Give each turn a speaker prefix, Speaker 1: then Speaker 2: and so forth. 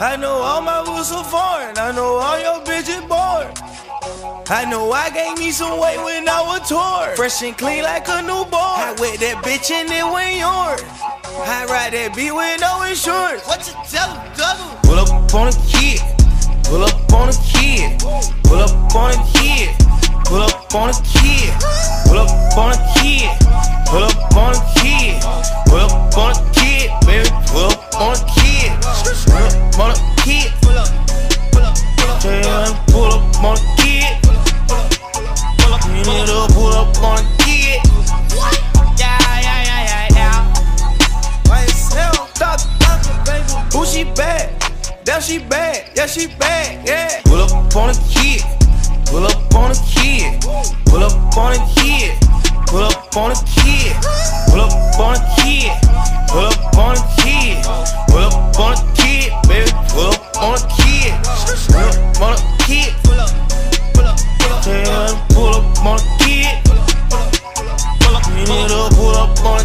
Speaker 1: I know all my rules are foreign. I know all your bitches bored. I know I gained me some weight when I was touring. Fresh and clean like a newborn. I wet that bitch and it went yours. I ride that beat with no insurance. What you tell him, Dougal? Pull up on a kid. Pull up on a kid. Pull up on a kid. Pull up on a kid. Pull up on a kid. Pull up on a kid. Pull up on a kid, baby. Pull up on a kid. Pull up on a kid. Pull up, pull up, pull up. Pull up on a kid. You need to pull up on a kid. Yeah. Why yourself? Baby. Who she bad? Damn, she bad. Yeah, she bad. Yeah. Pull up on a kid. Pull up on a kid. Pull up on a kid. Pull up on a kid. Pull up on a kid. Pull up on a kid. Pull up on a kid, baby. Pull up on a kid. Pull up on a kid. Pull up, pull up, pull up. Pull up on a kid. You need to pull up on a